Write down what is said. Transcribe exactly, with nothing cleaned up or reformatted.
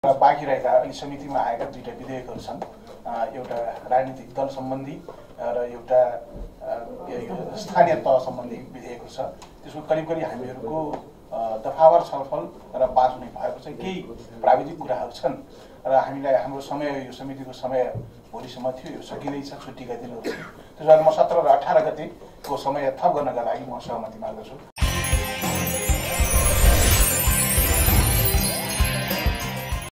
बाँकी रहेका अहिले समितिमा आएका दुईटा विधेयकहरू छन्। एउटा राजनीतिक दल सम्बन्धी र एउटा स्थानीय तह सम्बन्धी विधेयकहरू छ। त्यसको करिब करिब हामीहरूको दफावार छलफल र पास हुने भएको चाहिँ केही प्राविधिक कुराहरू छन् र हामीलाई हाम्रो समय यो समितिको समय भोलिसम्म थियो, यो सकिँदैछ, छुट्टीका दिनहरू। त्यसो भए म सत्र र अठार गतेको समय थप गर्नका लागि म सहमति माग्दछु।